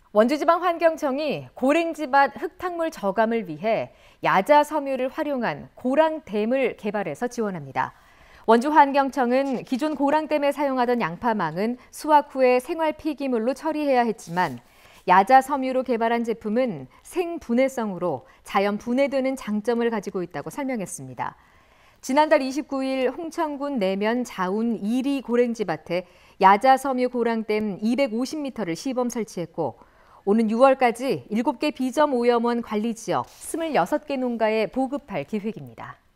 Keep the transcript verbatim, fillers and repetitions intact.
원주지방환경청이 고랭지밭 흙탕물 저감을 위해 야자 섬유를 활용한 고랑댐을 개발해서 지원합니다. 원주환경청은 기존 고랑댐에 사용하던 양파망은 수확 후에 생활 폐기물로 처리해야 했지만 야자 섬유로 개발한 제품은 생분해성으로 자연 분해되는 장점을 가지고 있다고 설명했습니다. 지난달 이십구일 홍천군 내면 자운 이리 고랭지밭에 야자 섬유 고랑댐 이백오십 미터를 시범 설치했고 오는 유월까지 일곱 개 비점 오염원 관리 지역 스물여섯 개 농가에 보급할 계획입니다.